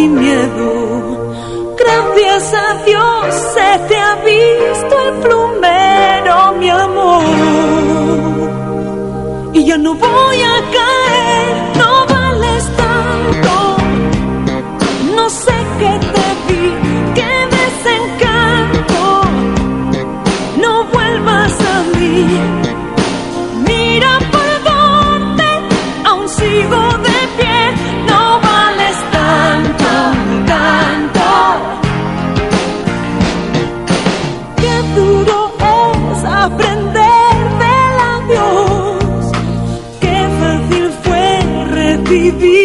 mi miedo. Gracias a Dios se te ha visto el plumero, mi amor. Y yo no voy a caer, no vales tanto. No sé qué te vi, qué desencanto. No vuelvas a mí. Mira por dónde aún sigo de pie. No vales tanto, tanto. Qué duro es aprender del adiós. Qué fácil fue recibir